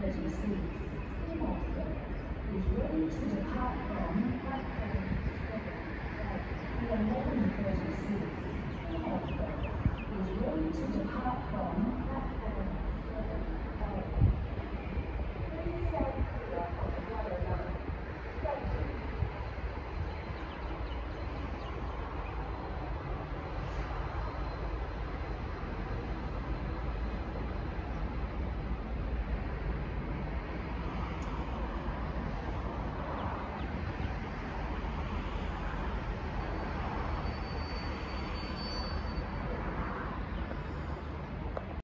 N465 is ready to depart from platform 7. The N465 is ready to depart from